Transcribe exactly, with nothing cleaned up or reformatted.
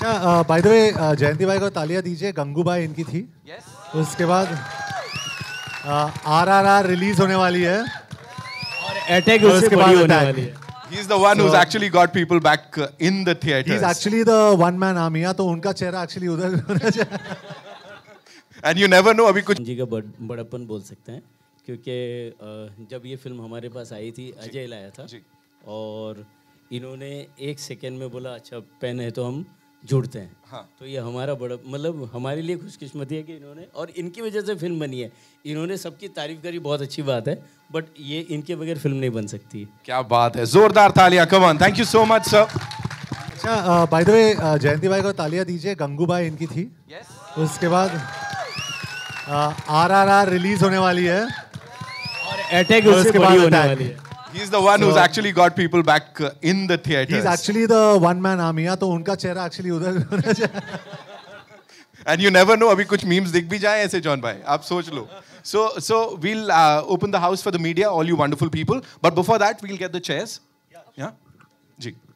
अच्छा, by the way Jayanti भाई को तालियां दीजिए, गंगूबाई इनकी थी। yes. उसके बाद आर आर आर रिलीज होने वाली है और अटैक उससे बड़ी होने वाली है। He's the one so, who's actually got people back uh, in the theaters. He's actually the one man army. या तो उनका चेहरा actually उधर होना चाहिए। And you never know अभी कुछ जी का बड़प्पन बोल सकते हैं, क्योंकि जब ये फिल्म हमारे पास आई थी अजय लाया था और इन्होंने एक सेकेंड में बोला अच्छा पेन है तो हम जुड़ते हैं। हाँ। तो ये हमारा बड़ा मतलब हमारे लिए खुशकिस्मती है कि इन्होंने, और इनकी वजह से फिल्म बनी है। इन्होंने सबकी तारीफ करी, बहुत अच्छी बात है, बट ये इनके बगैर फिल्म नहीं बन सकती। क्या बात है, जोरदार तालियां, come on, thank you so much sir. अच्छा, बाय द वे जयंती भाई को तालियां दीजिए, गंगूबाई इनकी थी। yes. उसके बाद आर आर आर रिलीज होने वाली है और अटैक उससे बड़ी होने वाली है। He's the one so, who's actually got people back uh, in the theaters. He's actually the one man army. या तो उनका चेहरा actually उधर होना चाहिए। And you never know अभी कुछ memes दिख भी जाए ऐसे जॉन भाई, आप सोच लो। So so we'll uh, open the house for the media, all you wonderful people. But before that, we'll get the chairs. Yeah. Yeah? Ji.